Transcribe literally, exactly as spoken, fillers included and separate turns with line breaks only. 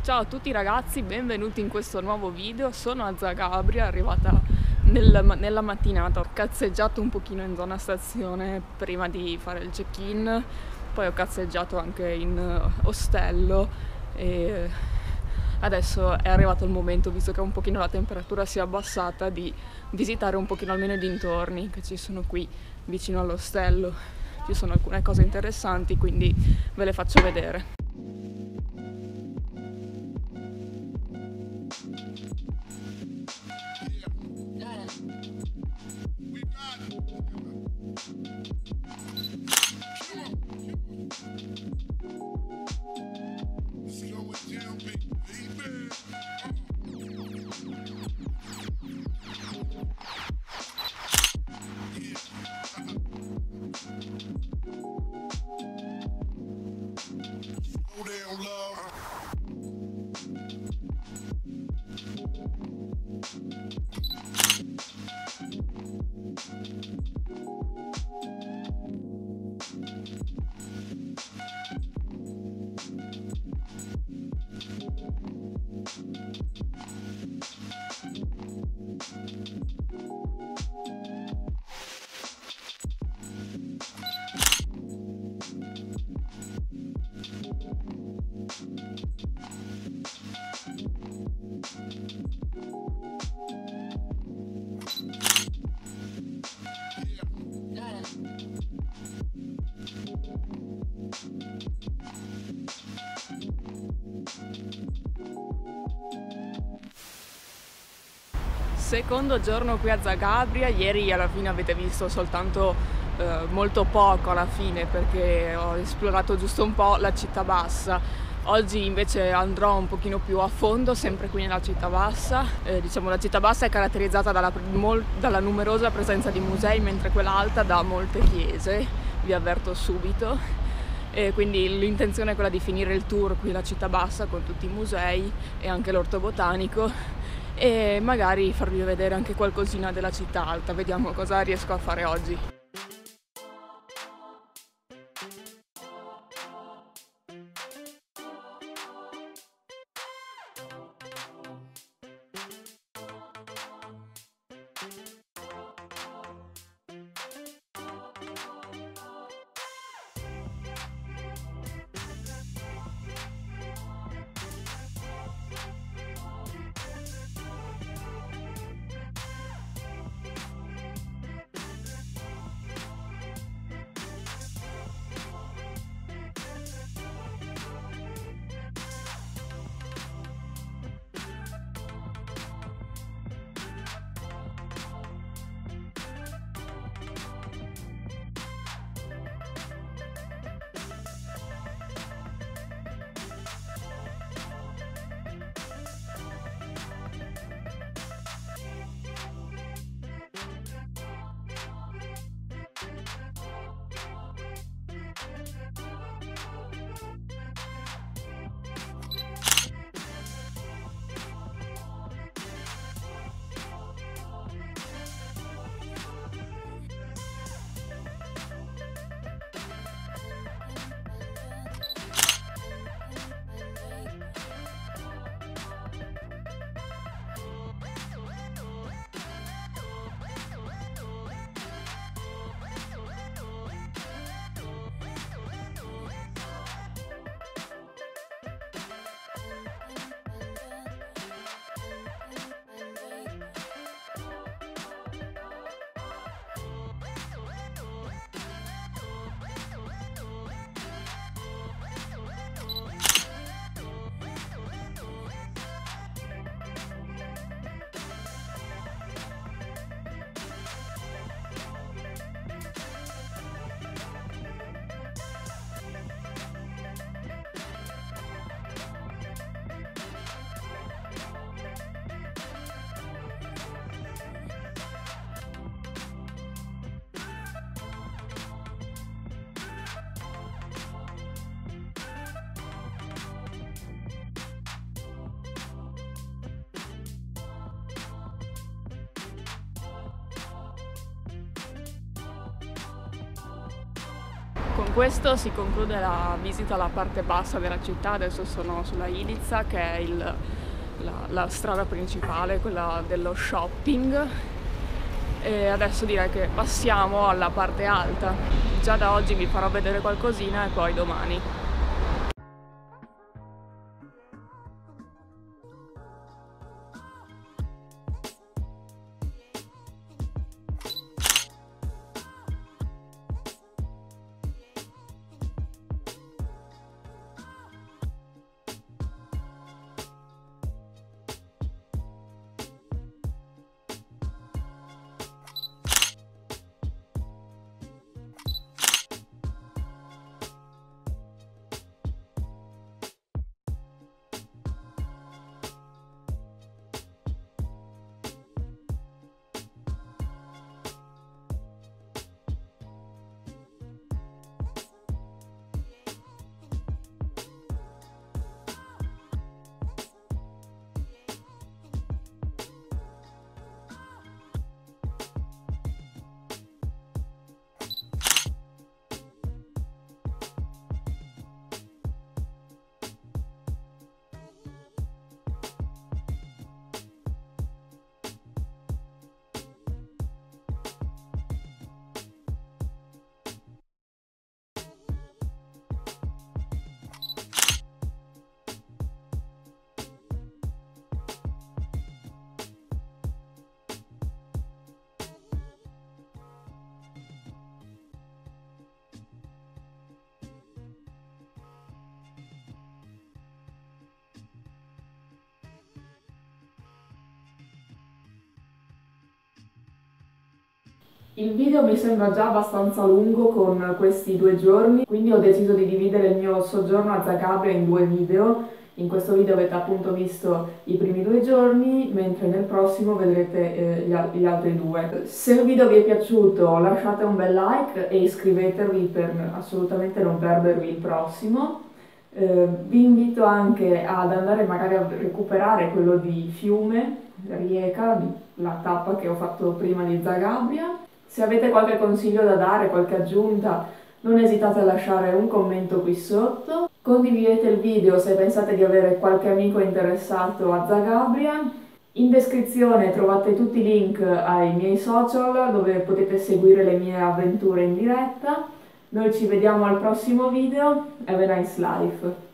Ciao a tutti ragazzi, benvenuti in questo nuovo video. Sono a Zagabria, arrivata nel, nella mattinata. Ho cazzeggiato un pochino in zona stazione prima di fare il check-in, poi ho cazzeggiato anche in ostello e adesso è arrivato il momento, visto che un pochino la temperatura si è abbassata, di visitare un pochino almeno i dintorni che ci sono qui vicino all'ostello. Ci sono alcune cose interessanti, quindi ve le faccio vedere. Secondo giorno qui a Zagabria. Ieri alla fine avete visto soltanto eh, molto poco alla fine, perché ho esplorato giusto un po' la città bassa. Oggi invece andrò un pochino più a fondo, sempre qui nella città bassa. Eh, diciamo la città bassa è caratterizzata dalla, dalla numerosa presenza di musei, mentre quella alta da molte chiese, vi avverto subito. E quindi l'intenzione è quella di finire il tour qui alla città bassa con tutti i musei e anche l'orto botanico, e magari farvi vedere anche qualcosina della città alta. Vediamo cosa riesco a fare oggi. Con questo si conclude la visita alla parte bassa della città. Adesso sono sulla Ilizza, che è il, la, la strada principale, quella dello shopping, e adesso direi che passiamo alla parte alta. Già da oggi vi farò vedere qualcosina e poi domani. Il video mi sembra già abbastanza lungo con questi due giorni, quindi ho deciso di dividere il mio soggiorno a Zagabria in due video. In questo video avete appunto visto i primi due giorni, mentre nel prossimo vedrete eh, gli, al gli altri due. Se il video vi è piaciuto lasciate un bel like e iscrivetevi per assolutamente non perdervi il prossimo. Eh, vi invito anche ad andare magari a recuperare quello di Fiume, Rijeka, la tappa che ho fatto prima di Zagabria. Se avete qualche consiglio da dare, qualche aggiunta, non esitate a lasciare un commento qui sotto. Condividete il video se pensate di avere qualche amico interessato a Zagabria. In descrizione trovate tutti i link ai miei social dove potete seguire le mie avventure in diretta. Noi ci vediamo al prossimo video. Have a nice life!